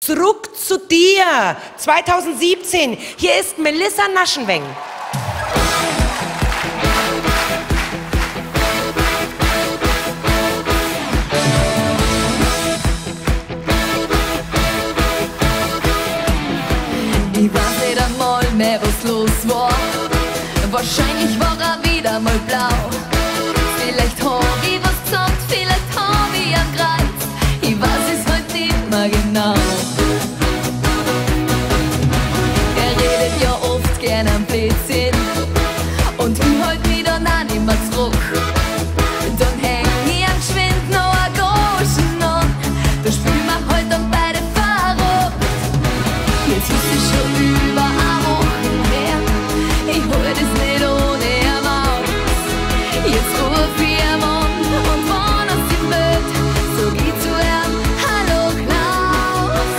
Zurück zu dir, 2017. Hier ist Melissa Naschenweng. Ich weiß nicht einmal mehr, was los war. Wahrscheinlich war er wieder mal blau. Vielleicht hab ich was gesagt, vielleicht hab ich einen Kreuz. Ich weiß es halt nicht mehr genau. Er redet ja oft gern am Blödsinn und ich halt mich dann auch nicht mehr zurück. Dann häng ich am geschwind noch ein Groschen an. Da spielen wir halt dann beide verrückt. Jetzt ist es schon über eine Woche her. Ich hol das nicht ohne ihn aus. Jetzt ruf ich ihn an und wann er sich meldet, sag ich zu ihm: Hallo Klaus.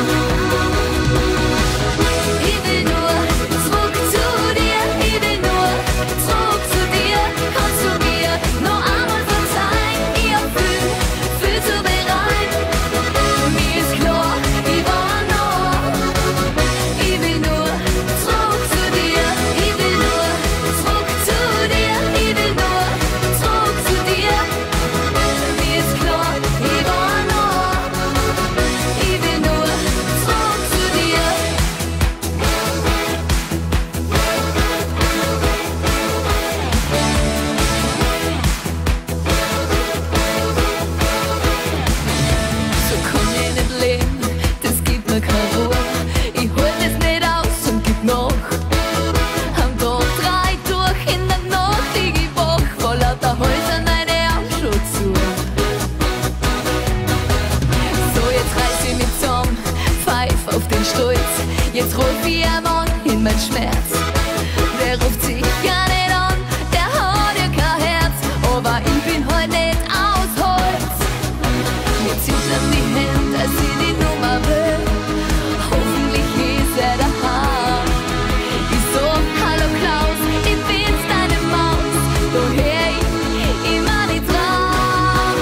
Ich will nur zurück zu dir, ich will nur zurück zu dir. Kannst du mir noch einmal verzeihen? Ich hab viel zu bereuen. Mir ist klar, ich war noch. Ich will nur zurück zu dir, ich will nur zurück zu dir, ich will nur zurück zu dir. Mir ist klar, ich war noch. Ich will nur zurück zu dir. So kann ich nicht leben, das gibt mir keine Ruhe. Ich hol das nicht aus und gib nach. Am Tag drei durch, in der Nacht lieg ich wach, vor lauter Häusern meine Augen schon zu. So, jetzt reiß ich mich zusammen, pfeif auf den Stolz. Jetzt ruf ich ihn an in mein Schmerz. Der ruft sich gar nicht an, der hat ja kein Herz, aber ich bin halt nicht aus Holz. Mir zittern die Hände, als ich die Nummer will. Hoffentlich ist er daheim. Ich so: Hallo Klaus, ich bin's, deine Maus. Du hör ich immer nicht drauf.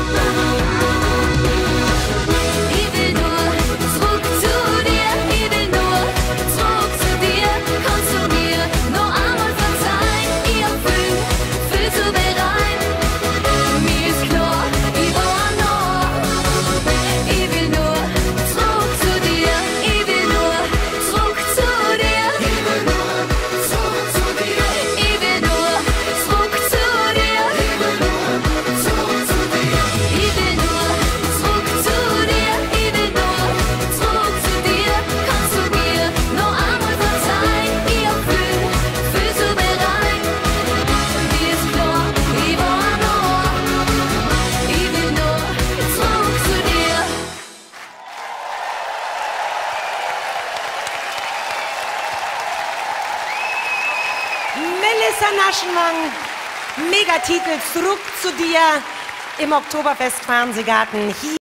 Ich will nur zurück zu dir, ich will nur zurück zu dir. Kannst du mir noch einmal verzeihen? Ich hab viel zu bereuen. Mir ist klar, ich war noch. Ich will nur zurück zu dir, ich will nur zurück zu dir. Ich will nur zurück zu dir, ich will nur zurück zu dir. Ich will nur zurück zu dir, ich will nur zurück zu dir. Ich will nur zurück zu dir. Kannst du mir noch einmal verzeihen? Ich hab viel zu bereuen. Mir ist klar, ich war noch. Ich will nur zurück zu dir. Melissa Naschenweng, Megatitel Zurück zu dir im Oktoberfest Fernsehgarten. Hier